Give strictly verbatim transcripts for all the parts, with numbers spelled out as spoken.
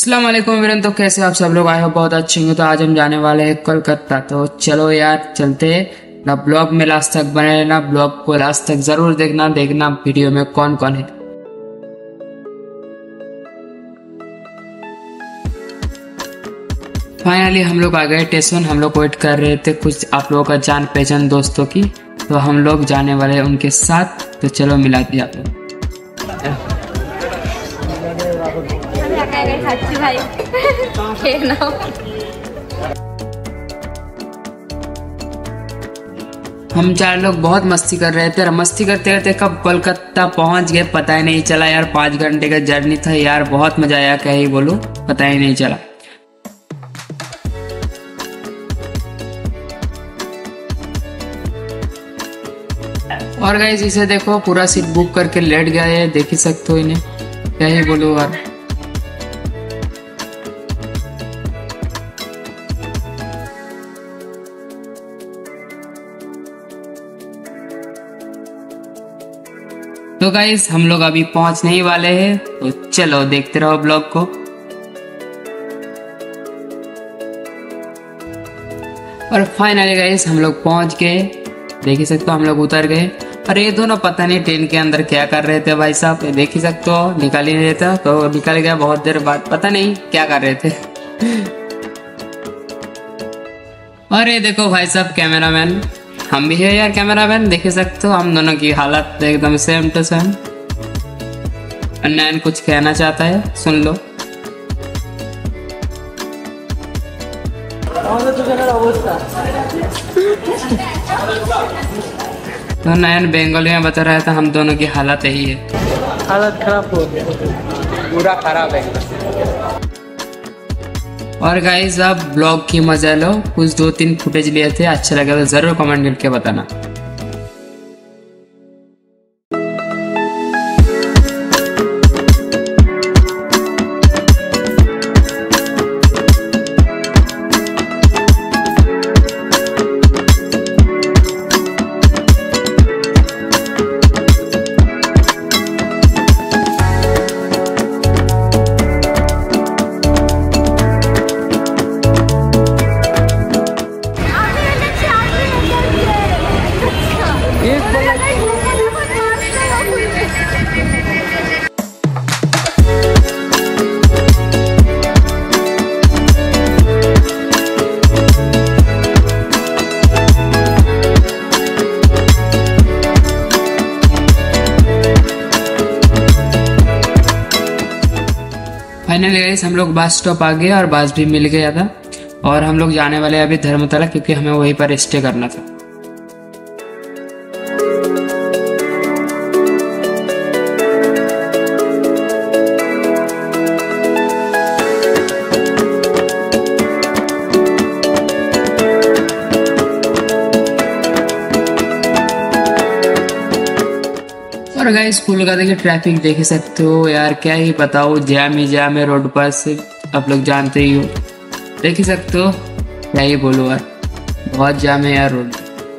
अस्सलाम वालेकुम वीरन। तो कैसे आप सब लोग आए हो? बहुत अच्छे होंगे। तो आज हम जाने वाले हैं कोलकाता। तो चलो यार चलते ना। ब्लॉग में लास्ट तक बने रहना, ब्लॉग को लास्ट तक जरूर देखना देखना वीडियो में कौन कौन है। फाइनली हम लोग आ गए स्टेशन। हम लोग वेट कर रहे थे कुछ आप लोगों का जान पहचान दोस्तों की, तो हम लोग जाने वाले हैं उनके साथ। तो चलो मिला दिया आप लोग। हम चार लोग बहुत मस्ती कर रहे थे। मस्ती करते करते कब कोलकाता पहुंच गए पता ही नहीं चला यार। पाँच घंटे का जर्नी था यार, बहुत मजा आया, क्या ही बोलूं, पता ही नहीं चला। और गाइस इसे देखो, पूरा सीट बुक करके लेट गया है, देख ही सकते हो इन्हें, क्या ही बोलूं यार। तो गाइस हम लोग अभी पहुंचने ही वाले हैं, तो चलो देखते रहो ब्लॉग को। और फाइनली गाइस हम लोग पहुंच गए, देख ही सकते हो। हम लोग उतर गए। और ये दोनों पता नहीं ट्रेन के अंदर क्या कर रहे थे भाई साहब, ये देख ही सकते हो। निकाल ही नहीं था तो निकल गया बहुत देर बाद, पता नहीं क्या कर रहे थे। और ये देखो भाई साहब कैमरामैन, हम भी है यार कैमरामैन, देख ही सकते हो। हम दोनों की हालत एकदम सेम टू सेम। नैन कुछ कहना चाहता है, सुन लो। तो नयन बंगाली में बता रहा था हम दोनों की हालत यही है, हालत खराब हो गया, पूरा खराब है। और गाइस आप ब्लॉग की मजा लो, कुछ दो तीन फुटेज लिए थे, अच्छा लगा तो जरूर कमेंट करके बताना। फाइनली गाइस हम लोग बस स्टॉप आ गए और बस भी मिल गया था। और हम लोग जाने वाले अभी धर्मतला, क्योंकि हमें वहीं पर स्टे करना था। और गाइस कोलकाता की ट्रैफिक देख ही सकते हो यार, क्या ही बताओ, जाम ही जाम है रोड पर से, आप लोग जानते ही हो, देख ही सकते हो, क्या ही बोलो यार, बहुत जाम है यार रोड।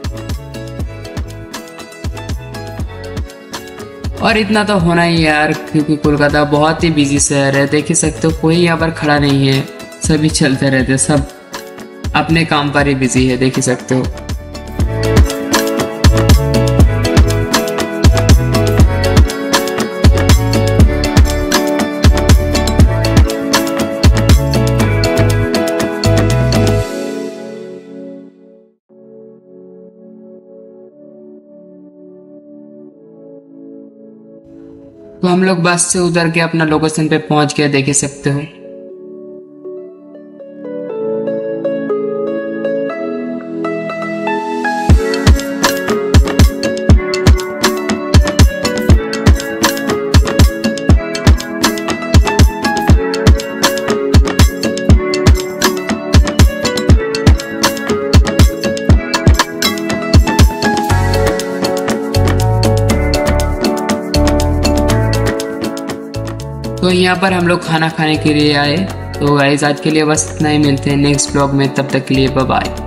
और इतना तो होना ही यार, क्योंकि कोलकाता बहुत ही बिजी शहर है, देख ही सकते हो, कोई यहाँ पर खड़ा नहीं है, सभी चलते रहते, सब अपने काम पर ही बिजी है, देख ही सकते हो। तो हम लोग बस से उतर के अपना लोकेशन पे पहुंच गए, देख सकते हो। तो यहाँ पर हम लोग खाना खाने के लिए आए। तो गाइस आज के लिए बस इतना ही, मिलते हैं नेक्स्ट ब्लॉग में, तब तक के लिए बाय बाय।